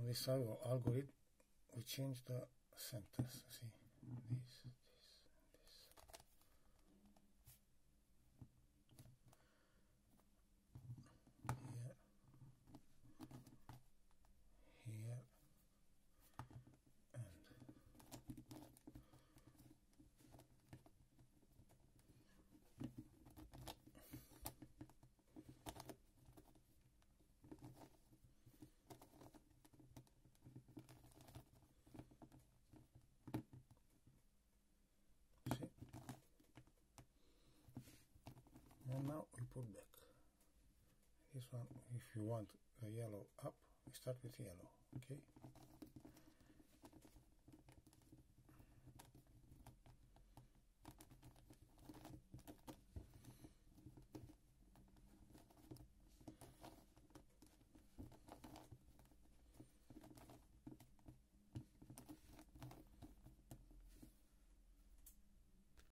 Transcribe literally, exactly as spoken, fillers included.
this alg algorithm, we change the centers. See, this, this, this. Here, here, and see. And now we put back this one. If you want a yellow up, we start with yellow. Okay.